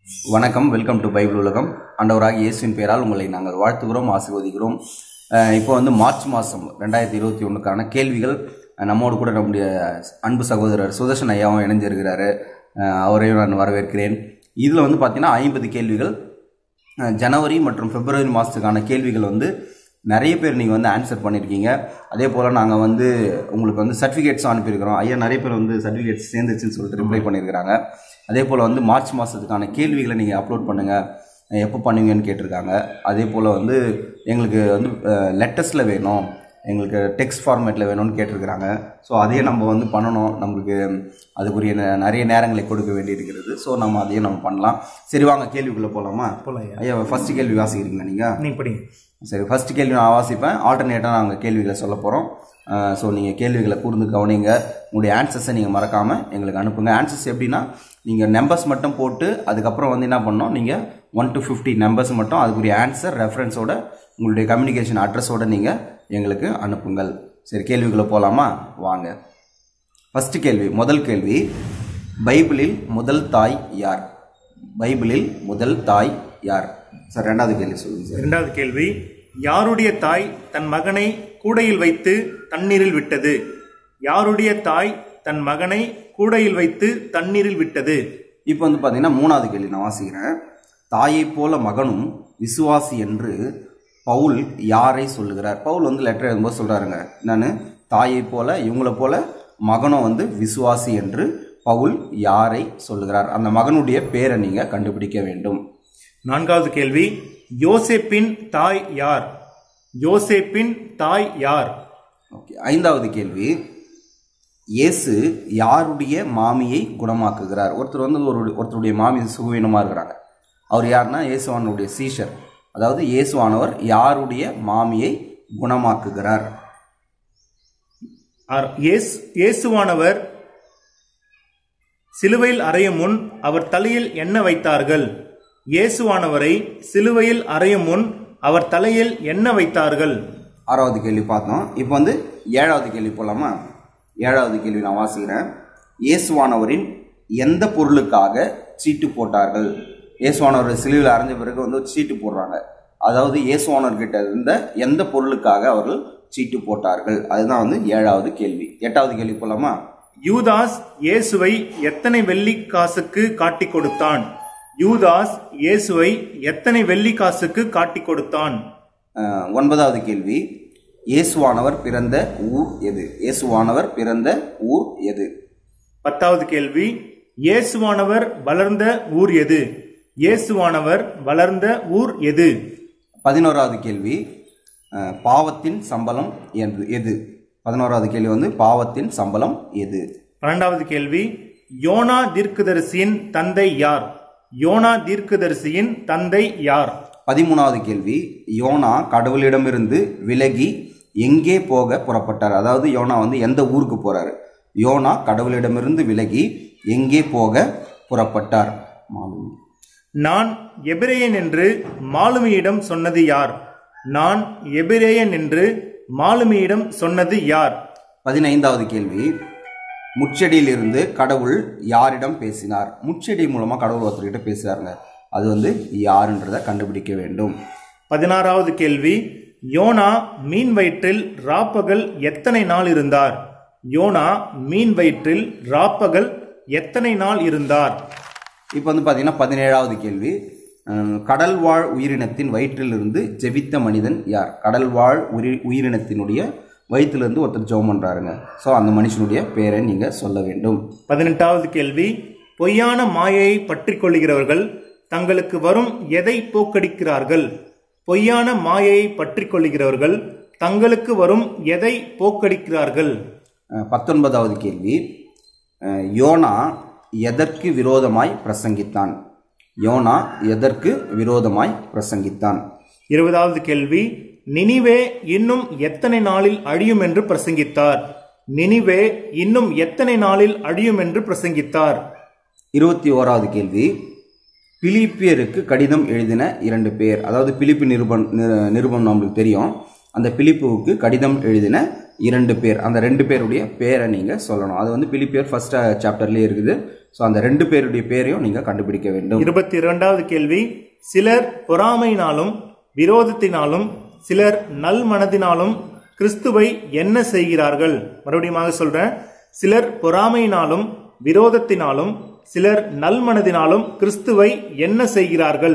வணக்கம், welcome to Bible உலகம். ஆண்டவராகிய இயேசுவின் பெயரால் உங்களை நாங்கள் வாழ்த்துகிறோம், ஆசீர்வதிக்கிறோம். இப்போ மார்ச் மாதம் 2021க்கான கேள்விகள் நம்மோடு கூட நம்முடைய அன்பு சகோதரர் சுதர்ஷன் ஐயாவும் இணைஞ்சிருக்கிறாரு. அவரையும் நான் வரவேற்கிறேன். இதில் பார்த்தீங்கன்னா 50 கேள்விகள். ஜனவரி மற்றும் பிப்ரவரி மாதத்துக்கான கேள்விகள் நிறைய பேர் நீங்கள் ஆன்சர் பண்ணியிருக்கீங்க. அதே போல் நாங்கள் உங்களுக்கு சர்டிஃபிகேட்ஸும் அனுப்பியிருக்கிறோம். ஐயா நிறைய பேர் சர்டிஃபிகேட்ஸ் சேர்ந்துச்சுன்னு சொல்லிட்டு ரிப்ளை பண்ணியிருக்கிறாங்க. அதே போல் மார்ச் மாதத்துக்கான கேள்விகளை நீங்கள் அப்லோட் பண்ணுங்கள், எப்போ பண்ணுவீங்கன்னு கேட்டிருக்காங்க. அதே போல் எங்களுக்கு லெட்டர்ஸில் வேணும், எங்களுக்கு டெக்ஸ்ட் ஃபார்மேட்டில் வேணும்னு கேட்டிருக்கிறாங்க. ஸோ அதையே நம்ம பண்ணணும். நம்மளுக்கு அதுக்குரிய நிறைய நேரங்களை கொடுக்க வேண்டியிருக்கிறது. ஸோ நம்ம அதையும் நம்ம பண்ணலாம். சரி, வாங்க கேள்விக்குள்ளே போகலாமா? ஐயா, ஃபஸ்ட்டு கேள்வி வாசிக்கிறீங்களா நீங்கள்? படிங்க. சரி, ஃபஸ்ட்டு கேள்வி நான் வாசிப்பேன். ஆல்டர்னேட்டாக நாங்கள் கேள்விகளை சொல்ல போகிறோம். ஸோ நீங்கள் கேள்விகளை கூர்ந்து கவனிங்க. உங்களுடைய ஆன்சர்ஸை நீங்கள் மறக்காமல் எங்களுக்கு அனுப்புங்க. ஆன்சர்ஸ் எப்படின்னா, நீங்கள் நம்பர்ஸ் மட்டும் போட்டு அதுக்கப்புறம் என்ன பண்ணணும், நீங்கள் 1 to 50 நம்பர்ஸ் மட்டும் அதுக்குரிய ஆன்சர் ரெஃபரன்ஸோட உங்களுடைய கம்யூனிகேஷன் அட்ரஸோடு நீங்கள் எங்களுக்கு அனுப்புங்கள். சரி, கேள்விக்குள்ளே போகலாமா? வாங்க. ஃபஸ்ட்டு கேள்வி, முதல் கேள்வி, பைபிளில் முதல் தாய் யார்? பைபிளில் முதல் தாய் யார்? சார், ரெண்டாவது கேள்வி சொல்லுங்கள் சார். ரெண்டாவது கேள்வி, யாருடைய தாய் தன் மகனை கூடையில் வைத்து தண்ணீரில் விட்டது? யாருடைய தாய் தன் மகனை கூடையில் வைத்து தண்ணீரில் விட்டது? இப்போ பார்த்தீங்கன்னா மூணாவது கேள்வி நான் வாசிக்கிறேன். தாயை போல மகனும் விசுவாசி என்று பவுல் யாரை சொல்லுகிறார்? பவுல் லெட்டர் எழுதும்போது சொல்கிறாருங்க, நான் தாயை போல இவங்களை போல மகனும் விசுவாசி என்று பவுல் யாரை சொல்லுகிறார்? அந்த மகனுடைய பேரை நீங்கள் கண்டுபிடிக்க வேண்டும். நான்காவது கேள்வி, யோசேப்பின் தாய் யார்? யோசேப்பின் தாய் யார்? ஓகே. ஐந்தாவது கேள்வி, இயேசு யாருடைய மாமியை குணமாக்குகிறார்? ஒருத்தர் ஒருத்தருடைய மாமி சுகவீனமாக இருக்கிறாங்க. அவர் யாருன்னா இயேசுவானுடைய சீஷர். அதாவது இயேசுவானவர் யாருடைய மாமியை குணமாக்குகிறார்? இயேசுவானவர் சிலுவையில் அறையும் முன் அவர் தலையில் என்ன வைத்தார்கள்? இயேசுவானவரை சிலுவையில் அறையும் முன் அவர் தலையில் என்ன வைத்தார்கள்? ஆறாவது கேள்வி பார்த்தோம். இப்போ ஏழாவது கேள்வி போலாமா? ஏழாவது கேள்வி நான் வாசிக்கிறேன். இயேசுவானவரின் எந்த பொருளுக்காக சீட்டு போட்டார்கள்? இயேசுவானவர் சிலுவையில் அறைஞ்ச பிறகு சீட்டு போடுறாங்க. அதாவது இயேசுவானவர்கிட்ட இருந்த எந்த பொருளுக்காக அவர்கள் சீட்டு போட்டார்கள்? அதுதான் ஏழாவது கேள்வி. எட்டாவது கேள்வி போலாமா? யூதாஸ் இயேசுவை எத்தனை வெள்ளி காசுக்கு காட்டி கொடுத்தான்? யூதாஸ் இயேசுவை எத்தனை வெள்ளி காசுக்கு காட்டி கொடுத்தான்? ஒன்பதாவது கேள்வி, இயேசுவானவர் பிறந்த ஊர் எது? இயேசுவானவர் பிறந்த ஊர் எது? பத்தாவது கேள்வி, இயேசுவானவர் வளர்ந்த ஊர் எது? இயேசுவானவர் வளர்ந்த ஊர் எது? 11வது கேள்வி, பாவத்தின் சம்பளம் எது? 11வது கேள்வி பாவத்தின் சம்பளம் எது? 12வது கேள்வி, யோனா தீர்க்கதரிசியின் தந்தை யார்? யோனா தீர்க்கதரிசியின் தந்தை யார்? 13வது கேள்வி, யோனா கடவுளிடமிருந்து விலகி எங்கே போக புறப்பட்டார்? அதாவது யோனா எந்த ஊருக்கு போறாரு? யோனா கடவுளிடமிருந்து விலகி எங்கே போக புறப்பட்டார்? நான் எபிரேயன் என்று மாலுமியிடம் சொன்னது யார்? நான் எபிரேயன் என்று மாலுமியிடம் சொன்னது யார்? 15வது கேள்வி, முச்செடியிலிருந்து கடவுள் யாரிடம் பேசினார்? முச்செடி மூலமா கடவுள் ஒருத்தர்கிட்ட பேசுறாருங்க. அது யாருன்றதை கண்டுபிடிக்க வேண்டும். 16வது கேள்வி, யோனா மீன் வயிற்றில் ராப்பகல் எத்தனை நாள் இருந்தார்? யோனா மீன் வயிற்றில் ராப்பகல் எத்தனை நாள் இருந்தார்? இப்போ பார்த்தீங்கன்னா 17வது கேள்வி, கடல் வாழ் உயிரினத்தின் வயிற்றிலிருந்து ஜெபித்த மனிதன் யார்? கடல் வாழ் உயிரினத்தினுடைய வயிற்றிலிருந்து ஒருத்தர் ஜெபம் பண்றாருங்க. ஸோ அந்த மனுஷனுடைய பேரை நீங்க சொல்ல வேண்டும். 18வது கேள்வி, பொய்யான மாயையை பற்றி கொள்ளுகிறவர்கள் தங்களுக்கு வரும் எதை போக்கடிக்கிறார்கள்? பொய்யான மாயையை பற்றி கொள்ளுகிறவர்கள் தங்களுக்கு வரும் எதை போக்கடிக்கிறார்கள்? 19வது கேள்வி, யோனா எதற்கு விரோதமாய் பிரசங்கித்தான்? யோனா எதற்கு விரோதமாய் பிரசங்கித்தான்? 20வது கேள்வி, நினிவே இன்னும் எத்தனை நாளில் அழியும் என்று பிரசங்கித்தார்? நினிவே இன்னும் எத்தனை நாளில் அழியும் என்று பிரசங்கித்தார்? 21வது கேள்வி, பிலிப்பியருக்கு கடிதம் எழுதின 2 பேர். அதாவது பிலிப்பு நிருபம் நம்மளுக்கு தெரியும். அந்த பிலிப்புவுக்கு கடிதம் எழுதின 2 பேர். அந்த 2 பேருடைய பேரை நீங்க சொல்லணும். அது பிலிப்பியர் 1st சாப்டர்லயே இருக்குது. ஸோ அந்த 2 பேருடைய பேரையும் நீங்க கண்டுபிடிக்க வேண்டும். 22வது கேள்வி, சிலர் பொறாமையினாலும் விரோதத்தினாலும் சிலர் நல் மனதினாலும் கிறிஸ்துவை என்ன செய்கிறார்கள்? மறுபடியும் சொல்றேன், சிலர் பொறாமையினாலும் விரோதத்தினாலும் சிலர் நல் மனதினாலும் கிறிஸ்துவை என்ன செய்கிறார்கள்?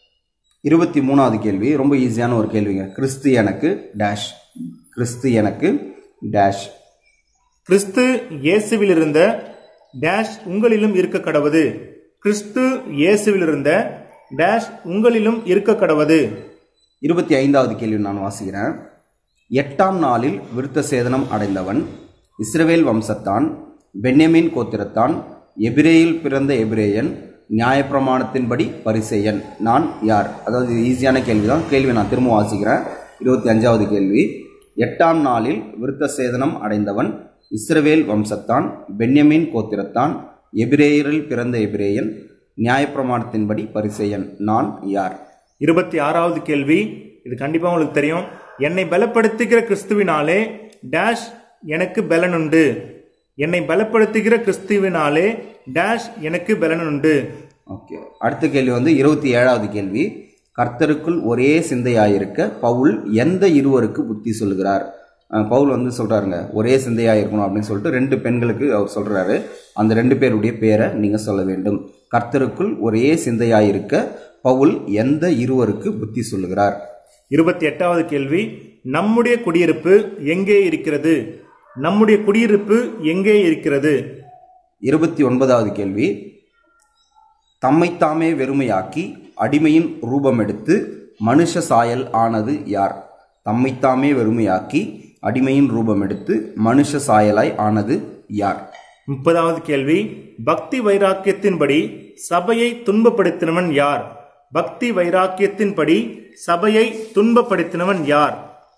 23வது கேள்வி ரொம்ப ஈஸியான ஒரு கேள்விங்க. கிறிஸ்து எனக்கு டேஷ். கிறிஸ்து எனக்கு டேஷ். கிறிஸ்து இயேசுவில் இருந்த டேஷ் உங்களிலும் இருக்க கடவது. கிறிஸ்து இயேசுவில் இருந்த டேஷ் உங்களிலும் இருக்க கடவது. 25வது கேள்வி நான் வாசிக்கிறேன். 8ஆம் நாளில் விருத்த சேதனம் அடைந்தவன், இஸ்ரவேல் வம்சத்தான், பென்யமீன் கோத்திரத்தான், எபிரேயில் பிறந்த எபிரேயன், நியாயப்பிரமாணத்தின்படி பரிசேயன், நான் யார்? அதாவது ஈஸியான கேள்வி தான். கேள்வி நான் திரும்ப வாசிக்கிறேன். 25வது கேள்வி, 8ஆம் நாளில் விருத்த சேதனம் அடைந்தவன், இஸ்ரவேல் வம்சத்தான், பென்யமீன் கோத்திரத்தான், எபிரேயரில் பிறந்த எபிரேயன், நியாயப்பிரமாணத்தின்படி பரிசேயன், நான் யார்? 26வது கேள்வி, இது கண்டிப்பா உங்களுக்கு தெரியும். என்னை பலப்படுத்துகிற கிறிஸ்துவினாலே டேஷ் எனக்கு பலனுண்டு. என்னை பலப்படுத்துகிற கிறிஸ்துவினாலே டேஷ் எனக்கு பலனுண்டு. ஓகே, அடுத்த கேள்வி 27வது கேள்வி, கர்த்தருக்குள் ஒரே சிந்தையாயிருக்க பவுல் எந்த இருவருக்கு புத்தி சொல்லுகிறார்? பவுல் சொல்றாருங்க, ஒரே சிந்தையாயிருக்கணும் அப்படின்னு சொல்லிட்டு 2 பெண்களுக்கு அவர் சொல்றாரு. அந்த 2 பேருடைய பேரை நீங்க சொல்ல வேண்டும். கர்த்தருக்குள் ஒரே சிந்தையாயிருக்க பவுல் எந்த இருவருக்கு புத்தி சொல்லுகிறார்? 28வது கேள்வி, நம்முடைய குடியிருப்பு எங்கே இருக்கிறது? நம்முடைய குடியிருப்பு எங்கே இருக்கிறது? 29வது கேள்வி, தம்மைத்தாமே வெறுமையாக்கி அடிமையின் ரூபம் எடுத்து மனுஷ சாயல் ஆனது யார்? தம்மைத்தாமே வெறுமையாக்கி அடிமையின் ரூபம் எடுத்து மனுஷ சாயலாய் ஆனது யார்? 30வது கேள்வி, பக்தி வைராக்கியத்தின்படி சபையை துன்பப்படுத்தினவன் யார்? பக்தி வைராக்கியத்தின்படி சபையை துன்பப்படுத்தினவன் யார்?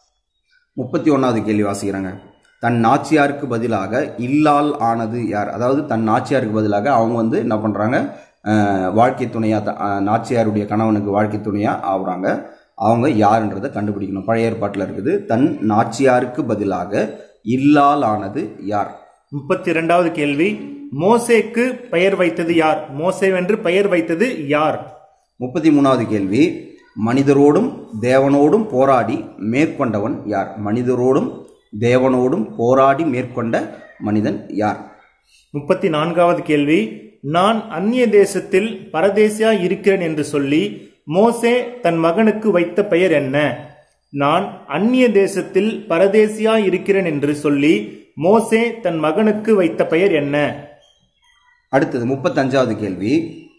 31வது கேள்வி வாசிக்கிறாங்க. தன் நாச்சியாருக்கு பதிலாக இல்லால் ஆனது யார்? அதாவது தன் நாச்சியாருக்கு பதிலாக அவங்க என்ன பண்றாங்க, வாழ்க்கை துணையா, நாச்சியாருடைய கணவனுக்கு வாழ்க்கை துணையா ஆகுறாங்க. அவங்க யாருன்றதை கண்டுபிடிக்கணும். பழைய ஏற்பாட்டில் இருக்குது. தன் நாச்சியாருக்கு பதிலாக இல்லால் ஆனது யார்? 32வது கேள்வி, மோசேக்கு பெயர் வைத்தது யார்? மோசேவென்று பெயர் வைத்தது யார்? 33வது கேள்வி, மனிதரோடும் தேவனோடும் போராடி மேற்கொண்டவன் யார்? மனிதரோடும் தேவனோடும் போராடி மேற்கொண்ட மனிதன் யார்? 34வது கேள்வி, நான் அந்நிய தேசத்தில் பரதேசியா இருக்கிறேன் என்று சொல்லி மோசே தன் மகனுக்கு வைத்த பெயர் என்ன? நான் அந்நிய தேசத்தில் பரதேசியா இருக்கிறேன் என்று சொல்லி மோசே தன் மகனுக்கு வைத்த பெயர் என்ன? அடுத்தது 35வது கேள்வி,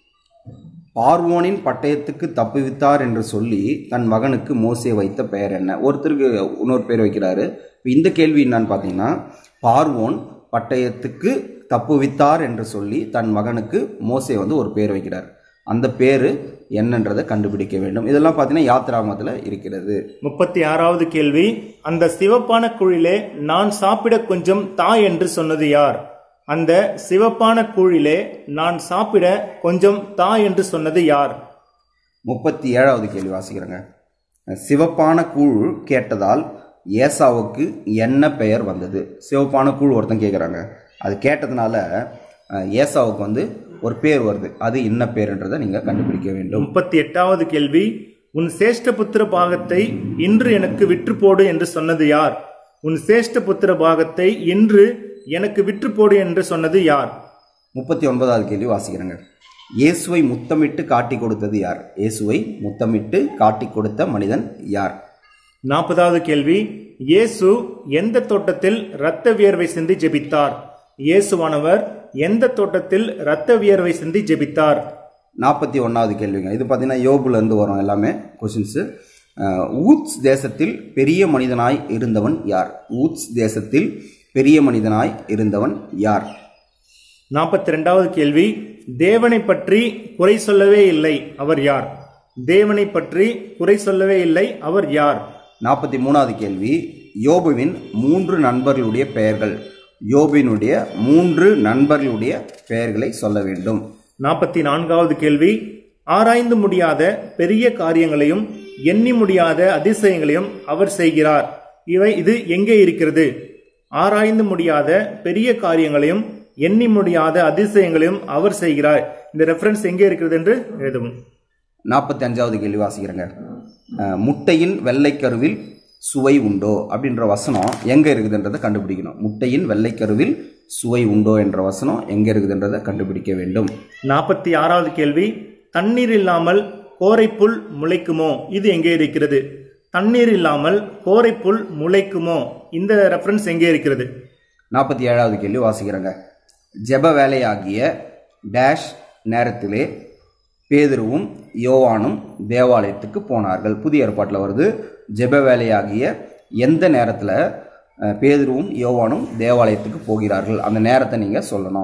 பார்வோனின் பட்டயத்துக்கு தப்புவித்தார் என்று சொல்லி தன் மகனுக்கு மோசே வைத்த பெயர் என்ன? ஒருத்தருக்கு இன்னொரு பேர் வைக்கிறாரு. இந்த கேள்வி என்னன்னு பார்த்தீங்கன்னா, பார்வோன் பட்டயத்துக்கு தப்புவித்தார் என்று சொல்லி தன் மகனுக்கு மோசே ஒரு பேர் வைக்கிறார். அந்த பேரு என்னன்றதை கண்டுபிடிக்க வேண்டும். இதெல்லாம் பார்த்தீங்கன்னா யாத்திராகமத்தில் இருக்கிறது. 36வது கேள்வி, அந்த சிவப்பான குழிலே நான் சாப்பிட கொஞ்சம் தா என்று சொன்னது யார்? அந்த சிவப்பான கூழிலே நான் சாப்பிட கொஞ்சம் தா என்று சொன்னது யார்? 37வது கேள்வி வாசிக்கிறேங்க. சிவப்பான கூழ் கேட்டதால் ஏசாவுக்கு என்ன பெயர் வந்தது? சிவப்பான கூழ் ஒருத்தன் கேட்குறாங்க. அது கேட்டதுனால ஏசாவுக்கு ஒரு பேர் வருது. அது என்ன பேருன்றதை நீங்க கண்டுபிடிக்க வேண்டும். 38வது கேள்வி, உன் சேஷ்ட புத்திர பாகத்தை இன்று எனக்கு விற்று போடு என்று சொன்னது யார்? உன் சேஷ்ட புத்திர பாகத்தை இன்று எனக்கு விற்று போடு என்று சொன்னது யார்? 39வது கேள்வி வாசிக்கிறேங்க. இயேசுவை முத்தமிட்டு காட்டி கொடுத்தது யார்? இயேசுவை முத்தமிட்டு காட்டி கொடுத்த மனிதன் யார்? 40வது கேள்வி, இயேசு எந்த தோட்டத்தில் இரத்த வியர்வை சிந்தி ஜெபித்தார்? இயேசுவானவர் எந்த தோட்டத்தில் இரத்த வியர்வை சிந்தி ஜெபித்தார்? 41வது கேள்விங்க. இது பார்த்தீங்கன்னா யோபுல இருந்து வரும் எல்லாமே கொஸ்டின்ஸ். ஊத்ஸ் தேசத்தில் பெரிய மனிதனாய் இருந்தவன் யார்? ஊத்ஸ் தேசத்தில் பெரிய மனிதனாய் இருந்தவன் யார்? 42வது கேள்வி, தேவனை பற்றி குறை சொல்லவே இல்லை, அவர் யார்? தேவனை பற்றி குறை சொல்லவே இல்லை, அவர் யார்? 43வது கேள்வி, யோபுவின் 3 நண்பர்களுடைய பெயர்கள். யோபுவினுடைய 3 நண்பர்களுடைய பெயர்களை சொல்ல வேண்டும். 44வது கேள்வி, ஆராய்ந்து முடியாத பெரிய காரியங்களையும் எண்ணி முடியாத அதிசயங்களையும் அவர் செய்கிறார். இது எங்கே இருக்கிறது? ஆராய்ந்து முடியாத பெரிய காரியங்களையும் எண்ணி முடியாத அதிசயங்களையும் அவர் செய்கிறார். இந்த ரெஃபரன்ஸ் எங்கே இருக்கிறது என்று எழுதவும். 45வது கேள்வி வாசிக்கிறேங்க. முட்டையின் வெள்ளைக்கருவில் சுவை உண்டோ அப்படின்ற வசனம் எங்க இருக்குதுன்றதை கண்டுபிடிக்கணும். முட்டையின் வெள்ளைக்கருவில் சுவை உண்டோ என்ற வசனம் எங்க இருக்குதுன்றதை கண்டுபிடிக்க வேண்டும். 46வது கேள்வி, தண்ணீர் இல்லாமல் கோரைப்புல் முளைக்குமோ? இது எங்கே இருக்கிறது? தண்ணீர் இல்லாமல் கோரைப்புல் முளைக்குமோ? இந்த ரெஃபரன்ஸ் எங்கே இருக்கிறது? 47வது கேள்வி வாசிக்கிறேங்க. ஜெப வேலையாகிய டேஷ் நேரத்திலே பேதுருவும் யோவானும் தேவாலயத்துக்கு போனார்கள். புதிய ஏற்பாட்டில் வருது. ஜெப வேலையாகிய எந்த நேரத்தில் பேதுருவும் யோவானும் தேவாலயத்துக்கு போகிறார்கள்? அந்த நேரத்தை நீங்கள் சொல்லணும்.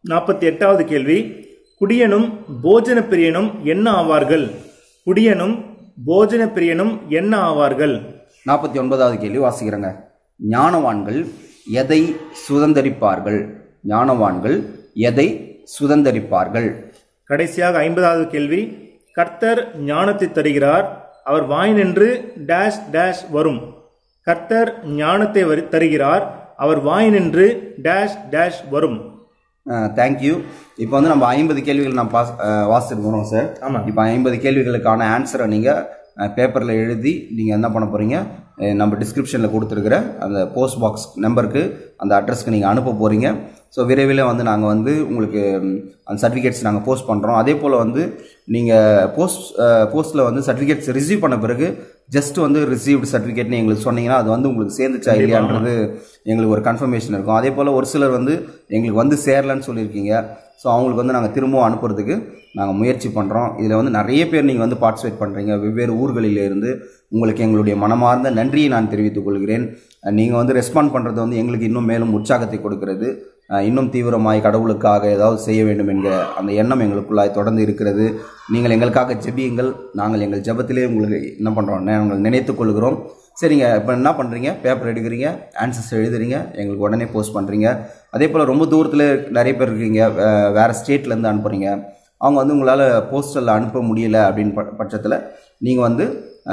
48வது கேள்வி, குடியனும் போஜன பிரியனும் என்ன ஆவார்கள்? குடியனும் போஜன பிரியனும் என்ன ஆவார்கள்? 49வது கேள்வி வாசிக்கிறேங்க. ஞானவான்கள் எதை சுதந்தரிப்பார்கள்? ஞானவான்கள் எதை சுதந்தரிப்பார்கள்? கடைசியாக 50வது கேள்வி, கர்த்தர் ஞானத்தை தருகிறார், அவர் வாயினின்று டேஷ் டேஷ் வரும். கர்த்தர் ஞானத்தை தருகிறார், அவர் வாயினின்று டேஷ் டேஷ் வரும். தேங்க்யூ. இப்போ வந்து நம்ம 50 கேள்விகள் நான் வாசிட்டு போகிறோம் சார். ஆமாம். இப்போ 50 கேள்விகளுக்கான ஆன்சரை நீங்கள் பேப்பரில் எழுதி நீங்கள் என்ன பண்ண போகிறீங்க, நம்ம டிஸ்கிரிப்ஷனில் கொடுத்துருக்குற அந்த போஸ்ட் பாக்ஸ் நம்பருக்கு அந்த அட்ரஸ்க்கு நீங்கள் அனுப்ப போகிறீங்க. ஸோ விரைவில் வந்து நாங்கள் வந்து உங்களுக்கு அந்த சர்டிஃபிகேட்ஸ் நாங்கள் போஸ்ட் பண்ணுறோம். அதே போல் வந்து நீங்கள் போஸ்ட்டில் வந்து சர்டிஃபிகேட்ஸ் ரிசீவ் பண்ண பிறகு ஜஸ்ட் வந்து ரிசீவ்டு சர்டிஃபிகேட்னு எங்களுக்கு சொன்னீங்கன்னா அது வந்து உங்களுக்கு சேர்ந்துச்சா இல்லையான்றது எங்களுக்கு ஒரு கன்ஃபர்மேஷன் இருக்கும். அதே போல் ஒரு சிலர் வந்து எங்களுக்கு வந்து சேரலன்னு சொல்லியிருக்கீங்க. ஸோ அவங்களுக்கு வந்து நாங்கள் திரும்பவும் அனுப்புறதுக்கு நாங்கள் முயற்சி பண்ணுறோம். இதில் வந்து நிறைய பேர் நீங்கள் வந்து பார்ட்டிசிபேட் பண்ணுறீங்க வெவ்வேறு ஊர்களிலிருந்து. உங்களுக்கு எங்களுடைய மனமார்ந்த நன்றியை நான் தெரிவித்துக் கொள்கிறேன். நீங்கள் வந்து ரெஸ்பாண்ட் பண்ணுறது வந்து எங்களுக்கு இன்னும் மேலும் உற்சாகத்தை கொடுக்கிறது. இன்னும் தீவிரமாய் கடவுளுக்காக ஏதாவது செய்ய வேண்டும் என்கிற அந்த எண்ணம் எங்களுக்குள்ளாய் தொடர்ந்து இருக்கிறது. நீங்கள் எங்களுக்காக ஜெபியுங்கள். நாங்கள் எங்கள் ஜெபத்திலே உங்களுக்கு என்ன பண்ணுறோம், நாங்கள் நினைத்துக் கொள்கிறோம். சரிங்க, இப்போ என்ன பண்ணுறீங்க, பேப்பர் எடுக்கிறீங்க, ஆன்சர்ஸ் எழுதுறீங்க, எங்களுக்கு உடனே போஸ்ட் பண்ணுறீங்க. அதே போல் ரொம்ப தூரத்தில் நிறைய பேர் இருக்கீங்க, வேறு ஸ்டேட்லேருந்து அனுப்புகிறீங்க. அவங்க வந்து உங்களால் போஸ்டலில் அனுப்ப முடியல அப்படின்னு பட்சத்தில் நீங்கள் வந்து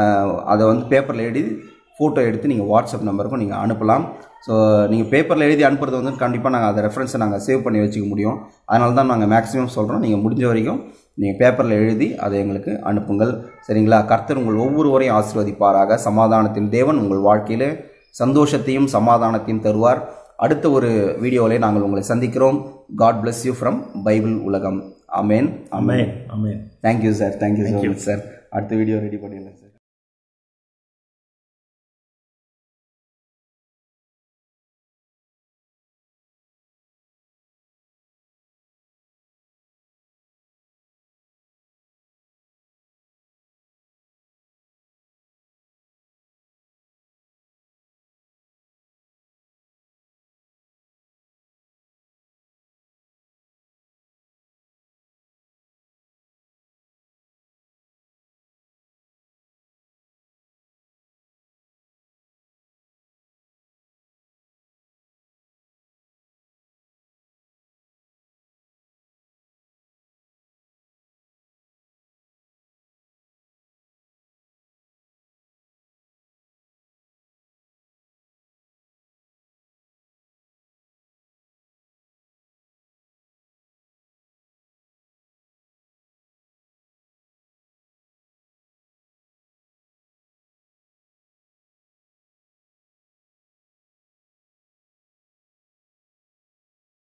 அதை வந்து பேப்பரில் எழுதி ஃபோட்டோ எடுத்து நீங்கள் வாட்ஸ்அப் நம்பருக்கும் நீங்கள் அனுப்பலாம். ஸோ நீங்கள் பேப்பரில் எழுதி அனுப்புறது வந்து கண்டிப்பாக நாங்கள் அதை ரெஃபரன்ஸை நாங்கள் சேவ் பண்ணி வச்சுக்க முடியும். அதனால தான் நாங்கள் மேக்ஸிமம் சொல்கிறோம், நீங்கள் முடிஞ்ச வரைக்கும் நீங்கள் பேப்பரில் எழுதி அதை எங்களுக்கு அனுப்புங்கள். சரிங்களா? கர்த்தர் உங்கள் ஒவ்வொருவரையும் ஆசீர்வதிப்பாராக. சமாதானத்தின் தேவன் உங்கள் வாழ்க்கையில் சந்தோஷத்தையும் சமாதானத்தையும் தருவார். அடுத்த ஒரு வீடியோவிலே நாங்கள் உங்களை சந்திக்கிறோம். God bless you from Bible உலகம். ஆமேன். ஆமென். ஆமென். Thank you sir. Thank you so much sir. அடுத்த வீடியோ ரெடி பண்ணிடலாம் சார்.